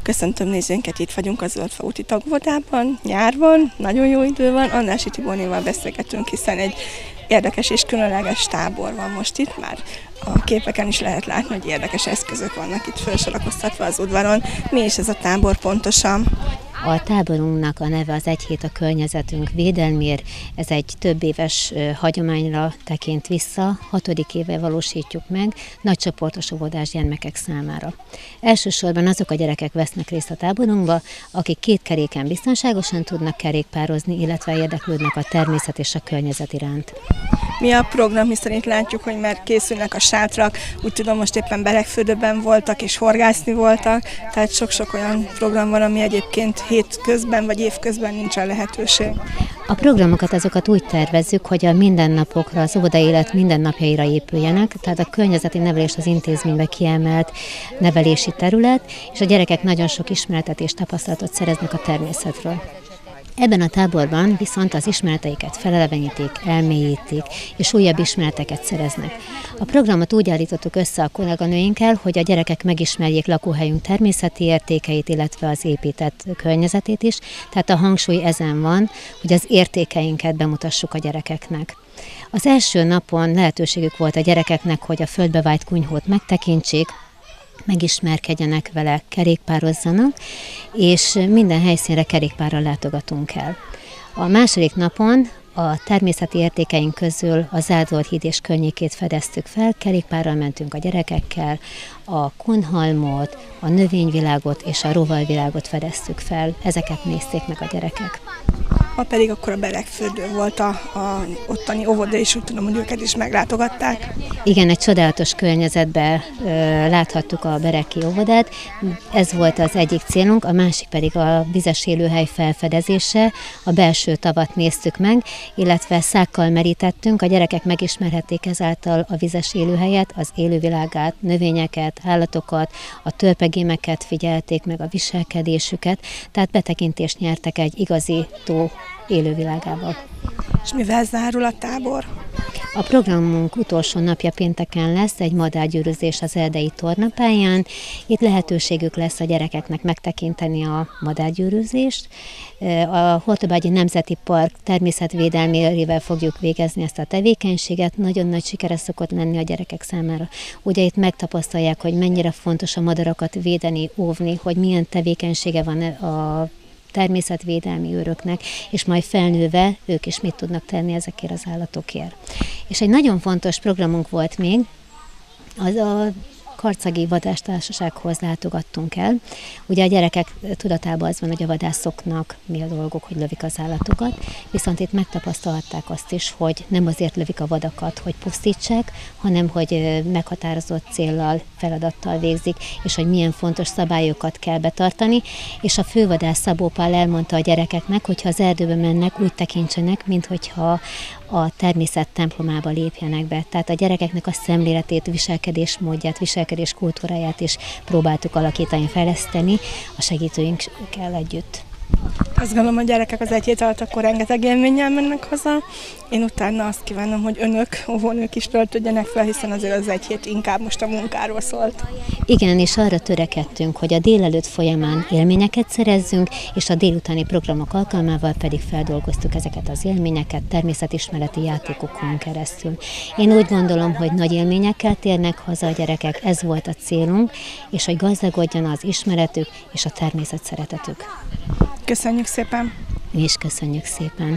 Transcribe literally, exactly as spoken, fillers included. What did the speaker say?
Köszöntöm nézőinket, itt vagyunk a Zöldfa úti tagóvodában, nyár van, nagyon jó idő van, Andrássy Tibornéval beszélgetünk, hiszen egy érdekes és különleges tábor van most itt, már a képeken is lehet látni, hogy érdekes eszközök vannak itt felsorakoztatva az udvaron. Mi is ez a tábor pontosan? A táborunknak a neve az Egy hét a környezetünk védelméért. Ez egy több éves hagyományra tekint vissza, hatodik éve valósítjuk meg nagycsoportos óvodás gyermekek számára. Elsősorban azok a gyerekek vesznek részt a táborunkba, akik két keréken biztonságosan tudnak kerékpározni, illetve érdeklődnek a természet és a környezet iránt. Mi a program, miszerint látjuk, hogy már készülnek a sátrak, úgy tudom, most éppen Beregfürdőben voltak és horgászni voltak, tehát sok-sok olyan program van, ami egyébként hét közben vagy év közben nincsen lehetőség. A programokat azokat úgy tervezzük, hogy a mindennapokra, az óvoda élet mindennapjaira épüljenek, tehát a környezeti nevelés az intézménybe kiemelt nevelési terület, és a gyerekek nagyon sok ismeretet és tapasztalatot szereznek a természetről. Ebben a táborban viszont az ismereteiket felelevenítik, elmélyítik, és újabb ismereteket szereznek. A programot úgy állítottuk össze a kolléganőinkkel, hogy a gyerekek megismerjék lakóhelyünk természeti értékeit, illetve az épített környezetét is, tehát a hangsúly ezen van, hogy az értékeinket bemutassuk a gyerekeknek. Az első napon lehetőségük volt a gyerekeknek, hogy a földbe vájt kunyhót megtekintsék, megismerkedjenek vele, kerékpározzanak, és minden helyszínre kerékpárral látogatunk el. A második napon a természeti értékeink közül a Zárdol híd és környékét fedeztük fel, kerékpárral mentünk a gyerekekkel, a Kunhalmot, a növényvilágot és a rovarvilágot fedeztük fel, ezeket nézték meg a gyerekek. Ma pedig akkor a Beregfürdő volt a, a ottani óvoda, és úgy tudom, hogy őket is meglátogatták. Igen, egy csodálatos környezetben ö, láthattuk a bereki óvodát. Ez volt az egyik célunk, a másik pedig a vizes élőhely felfedezése. A belső tavat néztük meg, illetve szákkal merítettünk, a gyerekek megismerhették ezáltal a vizes élőhelyet, az élővilágát, növényeket, állatokat, a törpegémeket figyelték meg, a viselkedésüket, tehát betekintést nyertek egy igazi tó élővilágával. És mivel zárul a tábor? A programunk utolsó napja pénteken lesz egy madárgyűrűzés az erdei tornapályán. Itt lehetőségük lesz a gyerekeknek megtekinteni a madárgyűrűzést. A Hortobágyi Nemzeti Park természetvédelmével fogjuk végezni ezt a tevékenységet. Nagyon nagy sikere szokott lenni a gyerekek számára. Ugye itt megtapasztalják, hogy mennyire fontos a madarakat védeni, óvni, hogy milyen tevékenysége van a természetvédelmi őröknek, és majd felnőve ők is mit tudnak tenni ezekért az állatokért. És egy nagyon fontos programunk volt még, az a Karcagi Vadásztársasághoz látogattunk el. Ugye a gyerekek tudatában az van, hogy a vadászoknak mi a dolgok, hogy lövik az állatokat, viszont itt megtapasztalták azt is, hogy nem azért lövik a vadakat, hogy pusztítsák, hanem hogy meghatározott céllal, feladattal végzik, és hogy milyen fontos szabályokat kell betartani, és a fővadász Szabó Pál elmondta a gyerekeknek, hogyha az erdőbe mennek, úgy tekintsenek, minthogyha a természet templomába lépjenek be. Tehát a gyerekeknek a szemléletét, viselkedésmódját, viselkedés kultúráját is próbáltuk alakítani, fejleszteni a segítőinkkel együtt. Azt gondolom, hogy a gyerekek az egy hét alatt akkor rengeteg élménnyel mennek haza. Én utána azt kívánom, hogy önök, óvónők is töltődjenek fel, hiszen azért az egy hét inkább most a munkáról szólt. Igen, és arra törekedtünk, hogy a délelőtt folyamán élményeket szerezzünk, és a délutáni programok alkalmával pedig feldolgoztuk ezeket az élményeket természetismereti játékokon keresztül. Én úgy gondolom, hogy nagy élményekkel térnek haza a gyerekek, ez volt a célunk, és hogy gazdagodjon az ismeretük és a természet szeretetük. Köszönjük szépen! Mi is köszönjük szépen!